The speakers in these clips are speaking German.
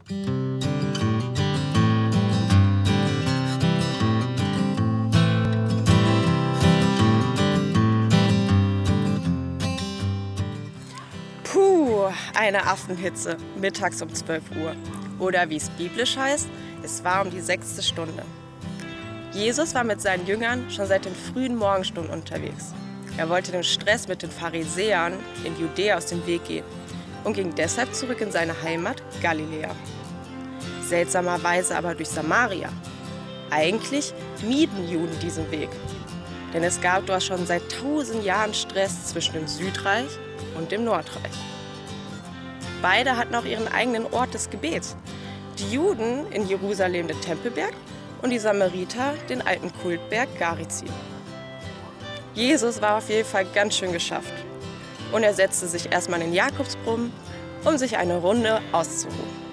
Puh, eine Affenhitze, mittags um 12 Uhr. Oder wie es biblisch heißt, es war um die 6. Stunde. Jesus war mit seinen Jüngern schon seit den frühen Morgenstunden unterwegs. Er wollte dem Stress mit den Pharisäern in Judäa aus dem Weg gehen und ging deshalb zurück in seine Heimat Galiläa. Seltsamerweise aber durch Samaria. Eigentlich mieden Juden diesen Weg, denn es gab dort schon seit 1000 Jahren Stress zwischen dem Südreich und dem Nordreich. Beide hatten auch ihren eigenen Ort des Gebets. Die Juden in Jerusalem den Tempelberg und die Samariter den alten Kultberg Garizim. Jesus war auf jeden Fall ganz schön geschafft und er setzte sich erstmal in den Jakobsbrunnen, um sich eine Runde auszuruhen.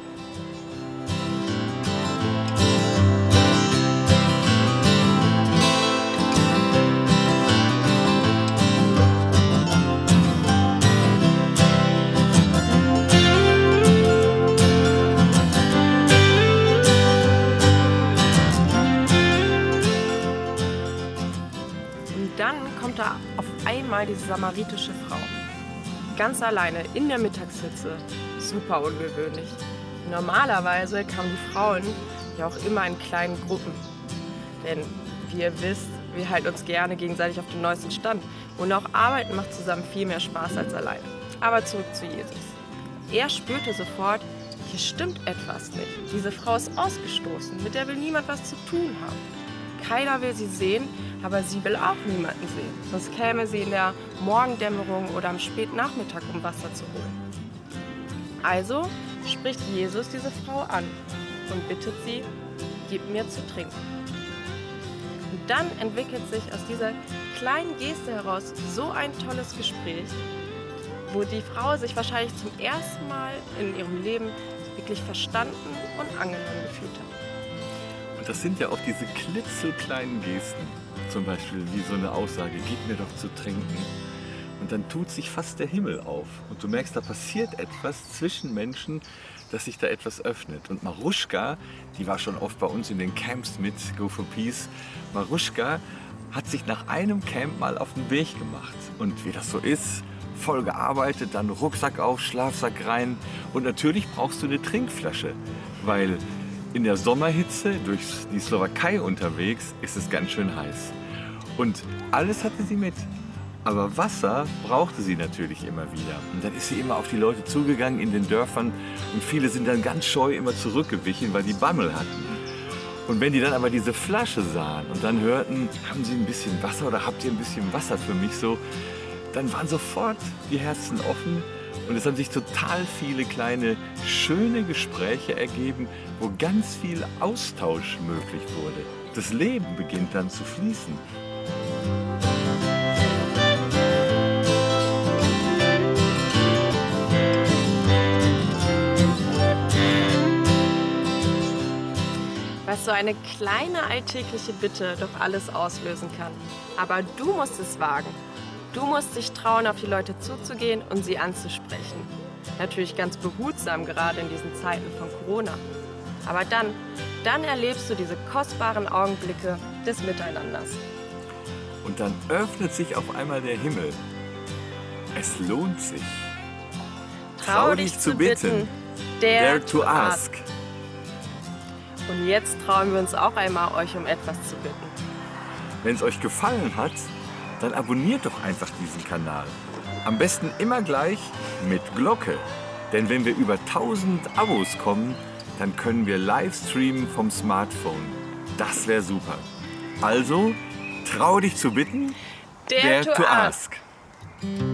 Dann kommt da auf einmal diese samaritische Frau. Ganz alleine in der Mittagshitze. Super ungewöhnlich. Normalerweise kamen die Frauen ja auch immer in kleinen Gruppen. Denn wie ihr wisst, wir halten uns gerne gegenseitig auf dem neuesten Stand. Und auch Arbeiten macht zusammen viel mehr Spaß als alleine. Aber zurück zu Jesus. Er spürte sofort, hier stimmt etwas nicht. Diese Frau ist ausgestoßen, mit der will niemand was zu tun haben. Keiner will sie sehen, aber sie will auch niemanden sehen. Sonst käme sie in der Morgendämmerung oder am Spätnachmittag, um Wasser zu holen. Also spricht Jesus diese Frau an und bittet sie, gib mir zu trinken. Und dann entwickelt sich aus dieser kleinen Geste heraus so ein tolles Gespräch, wo die Frau sich wahrscheinlich zum ersten Mal in ihrem Leben wirklich verstanden und angenommen gefühlt hat. Und das sind ja auch diese klitzekleinen Gesten. Zum Beispiel wie so eine Aussage, gib mir doch zu trinken. Und dann tut sich fast der Himmel auf. Und du merkst, da passiert etwas zwischen Menschen, dass sich da etwas öffnet. Und Maruschka, die war schon oft bei uns in den Camps mit, Go for Peace. Maruschka hat sich nach einem Camp mal auf den Weg gemacht. Und wie das so ist, voll gearbeitet, dann Rucksack auf, Schlafsack rein. Und natürlich brauchst du eine Trinkflasche, weil in der Sommerhitze durch die Slowakei unterwegs ist es ganz schön heiß. Und alles hatte sie mit. Aber Wasser brauchte sie natürlich immer wieder. Und dann ist sie immer auf die Leute zugegangen in den Dörfern. Und viele sind dann ganz scheu immer zurückgewichen, weil die Bammel hatten. Und wenn die dann aber diese Flasche sahen und dann hörten, haben Sie ein bisschen Wasser oder habt ihr ein bisschen Wasser für mich so, dann waren sofort die Herzen offen. Und es haben sich total viele kleine, schöne Gespräche ergeben, wo ganz viel Austausch möglich wurde. Das Leben beginnt dann zu fließen. Was so eine kleine alltägliche Bitte doch alles auslösen kann. Aber du musst es wagen. Du musst dich trauen, auf die Leute zuzugehen und sie anzusprechen. Natürlich ganz behutsam, gerade in diesen Zeiten von Corona. Aber dann erlebst du diese kostbaren Augenblicke des Miteinanders. Und dann öffnet sich auf einmal der Himmel. Es lohnt sich. Trau dich zu bitten, dare to ask. Und jetzt trauen wir uns auch einmal, euch um etwas zu bitten. Wenn es euch gefallen hat, dann abonniert doch einfach diesen Kanal. Am besten immer gleich mit Glocke. Denn wenn wir über 1000 Abos kommen, dann können wir live streamen vom Smartphone. Das wäre super. Also, trau dich zu bitten, dare to ask.